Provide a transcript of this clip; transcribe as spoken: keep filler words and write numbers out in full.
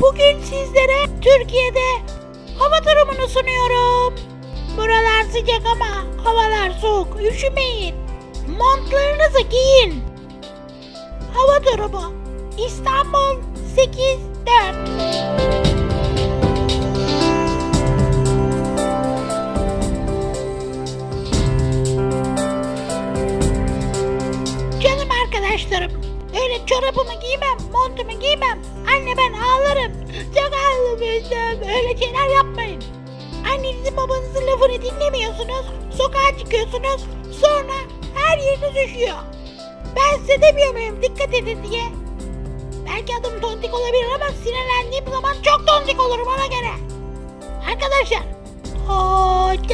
Bugün sizlere Türkiye'de hava durumunu sunuyorum. Buralar sıcak ama havalar soğuk. Üşümeyin. Montlarınızı giyin. Hava durumu İstanbul sekiz dört. Canım arkadaşlarım, öyle çorabımı giymem, montumu giymem. Anne ben ağlarım. Çok ağlamıştım. Öyle şeyler yapmayın. Annenizin babanızın lafını dinlemiyorsunuz. Sokağa çıkıyorsunuz. Sonra her yeriniz üşüyor. Ben size demiyor muyum dikkat edin diye? Belki adım tontik olabilir ama sinirlendiğim zaman çok tontik olurum ona göre. Arkadaşlar. Hoşça